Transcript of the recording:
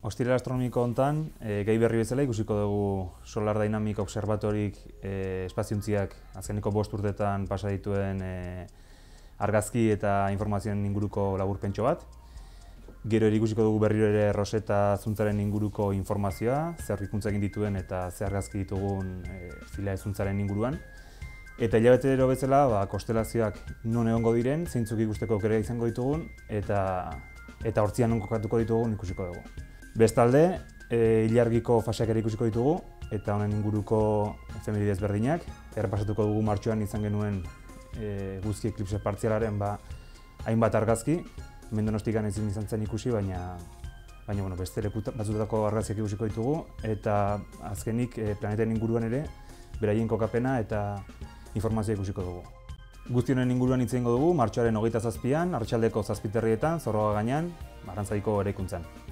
Ostiral astronomiko hontan, gai berri bezala ikusiko dugu Solar Dynamic Observatoryk espaziontziak azkeneko 5 urtetan pasa dituen argazki eta informazioen inguruko laburpentxo bat. Gero ere ikusiko dugu berriro ere Rosetta zuntzaren inguruko informazioa, zer ikuntza egin dituen eta zer argazki ditugun Philae zuntzaren inguruan. Eta hilabetero bezala, konstelazioak non egongo diren, zeintzuk ikusteko aukera izango ditugun eta hortzian non kokatuko ditugun ikusiko dugu. Bestalde, ilargiko faseak ere ikusiko ditugu eta honen inguruko efemeridez berdinak. Errepasatuko dugu martxoan izan genuen eguzki eklipse partzialaren hainbat argazki. Hemen Donostian ezin izan zen ikusi, baina beste leku batzuetako argazkiak ikusiko ditugu eta azkenik planeten inguruan ere beraien kokapena eta informazioa ikusiko dugu. Guzti honen inguruan hitz egingo dugu martxoaren 27an, arratsaldeko 7:00 Zorroaga gainean, Arrantzaiko eraikuntzan.